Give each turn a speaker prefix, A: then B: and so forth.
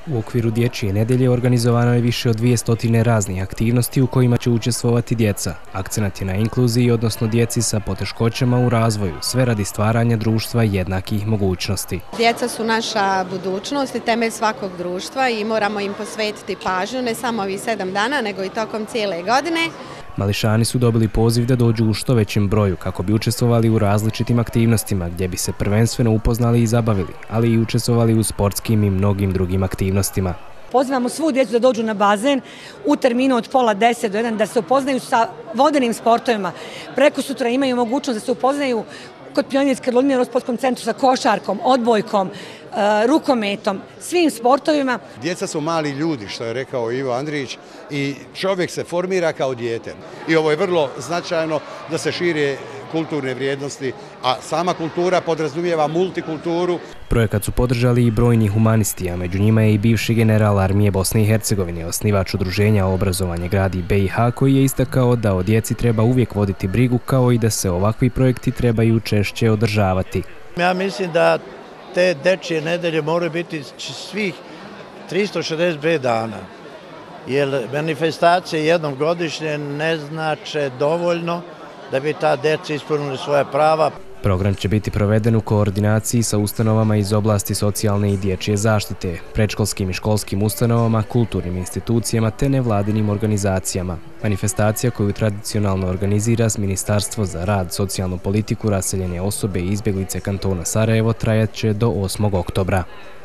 A: U okviru Dječje nedelje organizovano je više od 200 raznih aktivnosti u kojima će učestvovati djeca. Akcenat je na inkluziji, odnosno djeci sa poteškoćama u razvoju, sve radi stvaranja društva jednakih mogućnosti.
B: Djeca su naša budućnost i temelj svakog društva i moramo im posvetiti pažnju ne samo ovih 7 dana, nego i tokom cijele godine.
A: Mališani su dobili poziv da dođu u što većem broju kako bi učestvovali u različitim aktivnostima gdje bi se prvenstveno upoznali i zabavili, ali i učestvovali u sportskim i mnogim drugim aktivnostima.
C: Pozivamo svu djecu da dođu na bazen u terminu od 9:30 do 1 da se upoznaju sa vodenim sportovima. Preko sutra imaju mogućnost da se upoznaju kod Pionirske Ludmile u sportskom centru sa košarkom, odbojkom, rukometom, svim sportovima.
D: Djeca su mali ljudi, što je rekao Ivo Andrić, i čovjek se formira kao dijete. I ovo je vrlo značajno da se šire kulturne vrijednosti, a sama kultura podrazumijeva multikulturu.
A: Projekat su podržali i brojni humanisti, a među njima je i bivši general armije Bosne i Hercegovine, osnivač udruženja Obrazovanje gradi BiH, koji je istakao da o djeci treba uvijek voditi brigu, kao i da se ovakvi projekti trebaju češće održavati.
E: Ja mislim da te dečje nedelje moraju biti svih 365 dana, jer manifestacije jednom godišnje ne znače dovoljno da bi ta djeca ispunili svoje prava.
A: Program će biti proveden u koordinaciji sa ustanovama iz oblasti socijalne i dječje zaštite, predškolskim i školskim ustanovama, kulturnim institucijama te nevladinim organizacijama. Manifestacija koju tradicionalno organizira Ministarstvo za rad, socijalnu politiku, raseljene osobe i izbjeglice kantona Sarajevo trajat će do 8. oktobra.